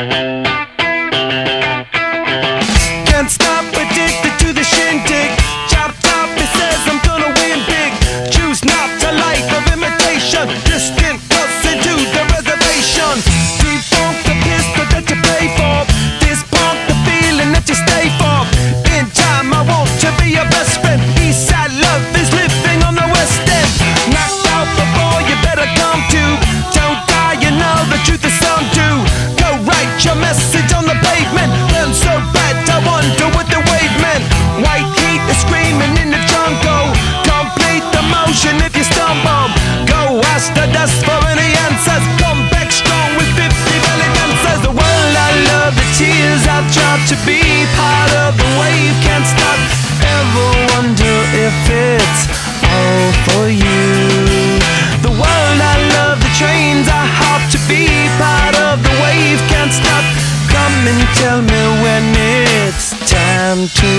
Can't stop, addicted to the shindig. Chop top, it says I'm gonna win big. Choose not a life of imitation. Distant cousin to the reservation. Defunct the pistol that you pay for. This punk the feeling that you stay for. In time I want to be your best friend. Eastside love is living on the West End. Knocked out before you better come to. Don't die, you know the truth is some do. Go write your message on the pavement. Burn so bad I wonder what the wave meant. White heat is screaming in the jungle. Complete the motion if you stumble. Go ask the dust for any answers. Come back strong with 50 belly dancers. The world I love, the tears I've dropped. To be part of the wave, can't stop. Ever wonder if it's all for you? The world I love, the trains I hop. To be part of the wave, can't stop. Come and tell me when it's time to.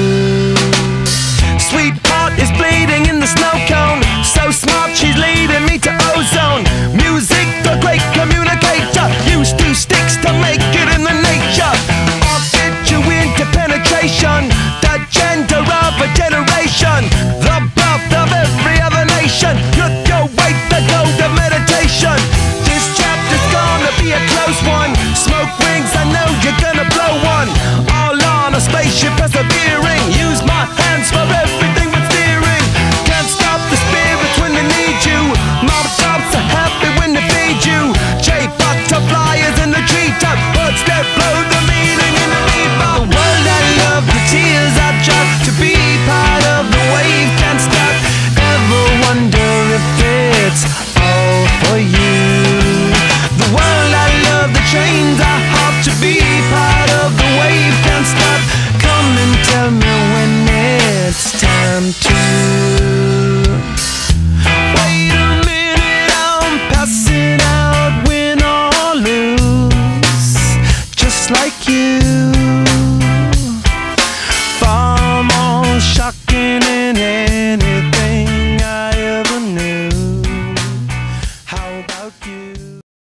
Sweetheart is bleeding in the snow cone. So smart, she's leading me